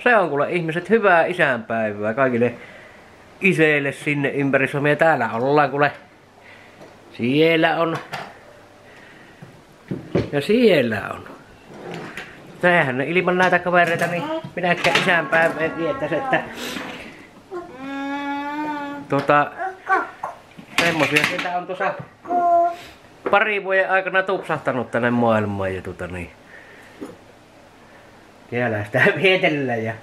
se on kuule ihmiset, hyvää isänpäivää kaikille iseille sinne ympäri Suomea. Täällä ollaan kuule. Siellä on. Ja siellä on. Tämähän ilman näitä kavereita niin minäkään isänpäivää viettäis, että semmosia sitä on tuossa pari vuoden aikana tupsahtanut tänne maailmaan ja niin. Siellä sitä vietellään ja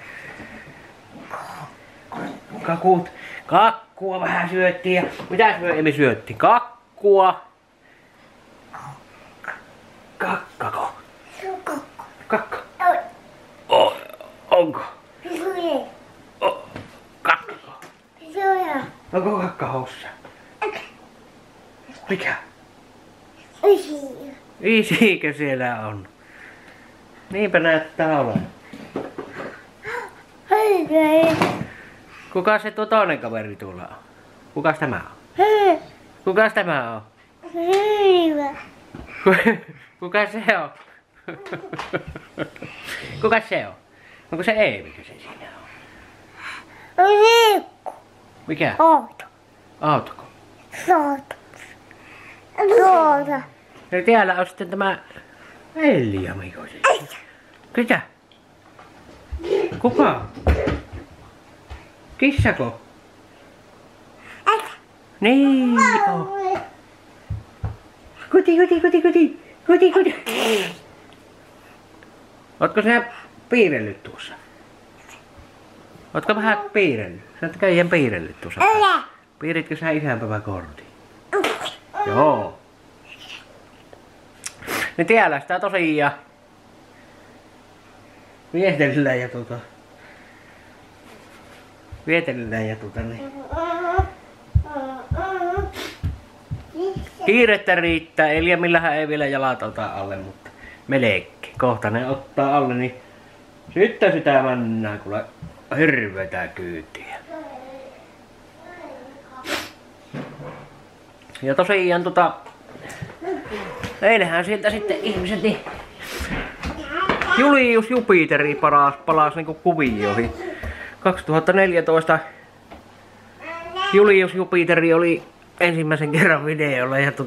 kakkua vähän syöttiin ja mitäs me Emi syöttiin? Kakkua. Kakkako? Kakka. Onko? Kakkako? Onko kakka housussa? Mikä? Isikö siellä on? Niinpä näyttää olevan. Kuka se tuo toinen kaveri tuolla on? Kukas tämä on? Kukas tämä on? Kuka se on? Kuka se on? Onko se Eevikö se siinä on? Mikä? Auto. Autoko? Auto. Ja täällä on sitten tämä Elja-Miko. Ketä? Kuka? Kissako? Niin on. Kuti. Ootko sinä piirellyt tuossa? Ootko vähän piirellyt? Sä oot käijän piirellyt tuossa. Piiritkö sä isänpäiväkortin? Joo. Niin täällä sitä tosiaan vietellään ja niin. Kiirettä riittää, Eliamillähän ei vielä jalat ota alle, mutta melkein. Kohta ne ottaa alle, niin sitten sitä mennään kuule hirveetä kyytiä. Ja tosiaan eilenhän sieltä sitten ihmiset niin Julius Jupiteri palas niinku kuvioihin. 2014 Julius Jupiteri oli ensimmäisen kerran videolla ja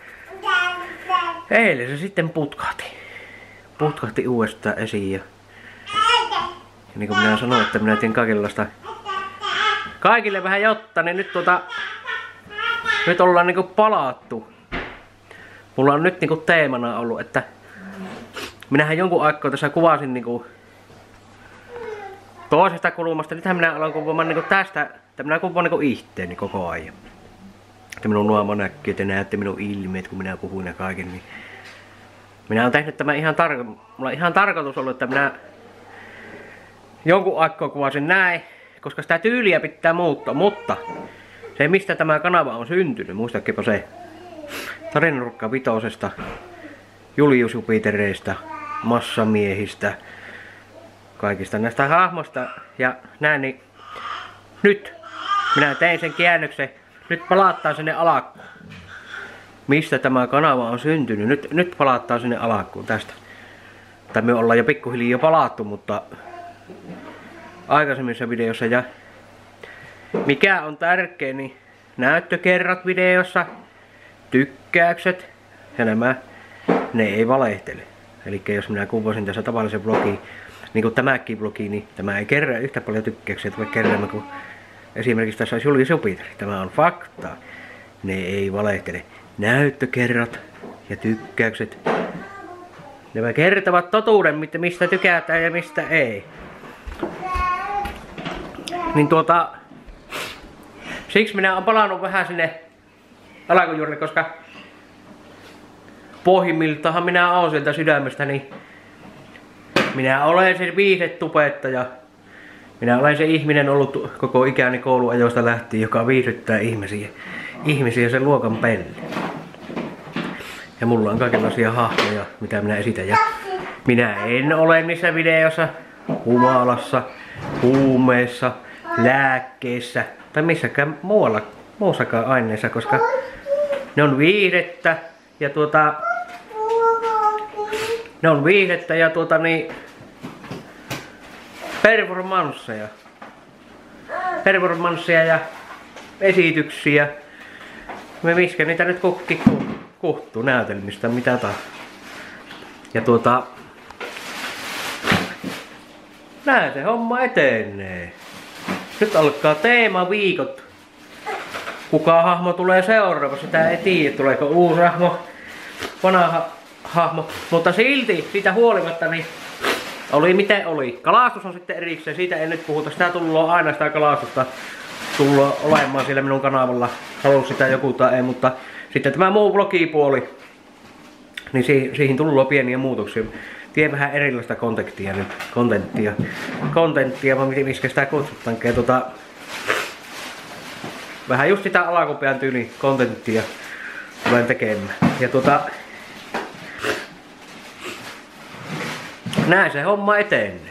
eilen se sitten putkahti uudestaan esiin ja niin kuin minä sanoin, että minä teen kaikille vähän jotta, niin nyt ollaan niinku palattu. Mulla on nyt niinku teemana ollut, että minähän jonkun aikaa tässä kuvasin niinku toisesta kulmasta. Nythän minä aloin kuvaamaan niinku tästä, että minä kuvaan niinku itteeni koko ajan. Että minun nuoma näkyy, että näette minun ilmeet, kun minä puhuin ja kaiken. Niin minä olen tehnyt tämän mulla on ihan tarkoitus ollut, että minä jonkun aikaa kuvasin näin, koska sitä tyyliä pitää muuttaa, mutta se mistä tämä kanava on syntynyt, muistakipa se Tarinanurkka vitosesta, Julius Jupitereistä, massamiehistä, kaikista näistä hahmoista ja näin, niin nyt minä tein sen käännöksen, nyt palataan sinne alakkuun. Mistä tämä kanava on syntynyt, nyt palataan sinne alakkuun tästä. Tai me ollaan jo pikkuhiljaa jo palattu, mutta aikaisemmissa videossa ja mikä on tärkeä, niin näyttökerrat videossa, tykkäykset ja ne ei valehtele. Eli jos minä kuvasin tässä tavallisen blogiin, niin kuin tämäkin blogi, niin tämä ei kerää yhtä paljon tykkäyksiä kerran kuin esimerkiksi tässä olisi Julius Jupiteri. Tämä on fakta. Ne ei valehtele. Näyttökerrat ja tykkäykset. Nämä kertovat totuuden, mistä tykätään ja mistä ei. Niin siksi minä olen palannut vähän sinne alkujuurille, koska pohjimmiltahan minä olen sieltä sydämestäni. Minä olen se viihdetubettaja. Minä olen se ihminen ollut koko ikäni kouluajoista lähtien, joka viihdyttää ihmisiä sen luokan pelle. Ja mulla on kaikenlaisia hahmoja, mitä minä esitän. Ja minä en ole niissä videoissa humalassa, huumeissa, lääkkeissä tai missäkään muussakaan aineessa, koska ne on viihdettä ja performansseja ja esityksiä. Me miskä niitä nyt kuhtuu näytelmistä, mitä taas. Ja näin se homma etenee. Nyt alkaa teemaviikot. Kuka hahmo tulee seuraava, sitä ei tiedä, tuleeko uusi hahmo, vanha hahmo. Mutta silti, siitä huolimatta, niin oli miten oli. Kalastus on sitten erikseen, siitä ei nyt puhuta. Sitä tullut aina sitä kalastusta tullut olemaan siellä minun kanavalla. Halusi sitä joku tai ei, mutta sitten tämä muu blogipuoli, niin siihen tullut pieniä muutoksia. Tie vähän erilaista kontenttia, vaan miskä sitä kutsutaankin. Vähän just sitä alakopian tyyli kontenttia tulen tekemään. Ja näin se homma etenee.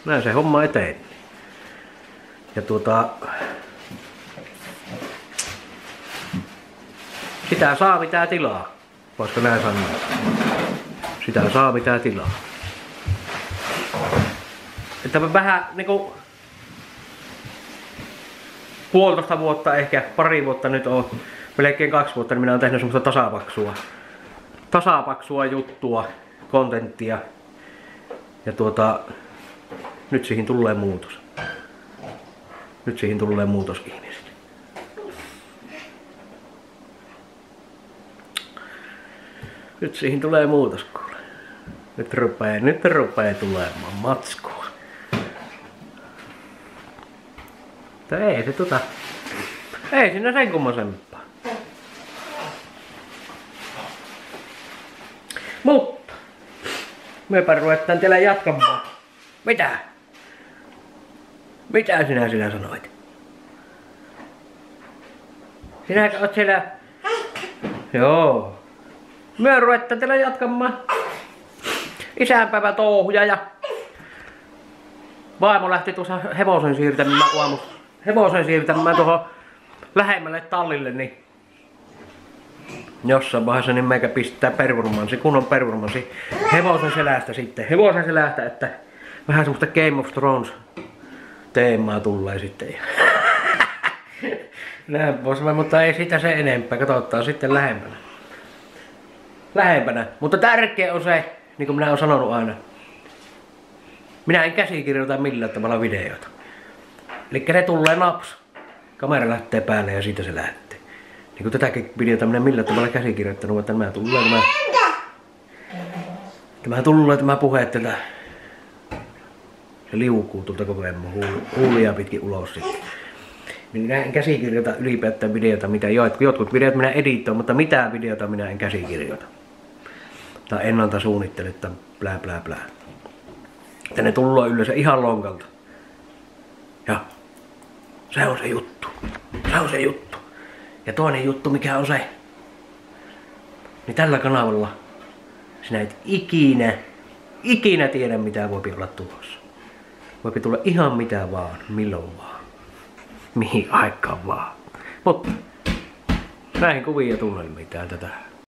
Ja sitä saa mitä tilaa. Voisiko näin sanoa? Sitä saa mitä tilaa. Että vähän niinku 1,5 vuotta, ehkä pari vuotta nyt on, melkein 2 vuotta, niin minä olen tehnyt semmoista tasapaksua juttua, kontenttia. Ja nyt siihen tulee muutos. Ihmiset. Nyt siihen tulee muutos, kuule. Nyt rupee tulemaan matskua. Mutta ei se ei siinä sen kummosempaa. Mutta mepä ruvetaan teillä jatkamaan. Mitä? Mitä sinä sanoit? Sinäkö oot siellä? Joo. Me ruvetaan teillä jatkamaan isänpäivä touhuja ja vaimo lähti tuossa hevosen siirtämään tuohon lähemmälle tallille, niin jossain vaiheessa niin meikä pistää kunnon performanssi hevosen selästä, että vähän semmoista Game of Thrones teemaa tulee sitten. Näin pois, mutta ei sitä se enempää, katsotaan sitten lähempänä. Mutta tärkeä on se, niin kuin minä olen sanonut aina, minä en käsikirjoita millään tavalla videoita. Eli ne tulee naps, kamera lähtee päälle ja siitä se lähtee. Niin kuin tätäkin videota minä millään tavalla käsikirjoittanut, että tämä puhe, että se liukuu tuolta koko ajan huulia pitkin ulos sitten. Niin minä en käsikirjoita ylipäätään videota, mitä jotkut videot minä editoin, mutta mitään videota minä en käsikirjoita. Tai ennalta suunnittele, että blää. Että ne tullaan yleensä ihan lonkalta. Ja se on se juttu. Ja toinen juttu, mikä on se, niin tällä kanavalla sinä et ikinä tiedä mitä voi olla tulossa. Voi tulla ihan mitä vaan, milloin vaan, mihin aikaan vaan. Mutta näihin kuviin ja tunnelmiin täältä tähän.